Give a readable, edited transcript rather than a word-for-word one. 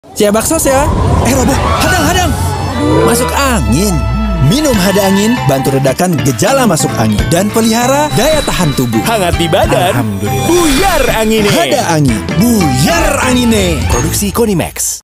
Siap bakso ya. Robo, hadang. Masuk angin. Minum hada angin, bantu redakan gejala masuk angin. Dan pelihara daya tahan tubuh. Hangat di badan. Alhamdulillah. Buyar angine. Hada angin, buyar angine. Produksi Konimax.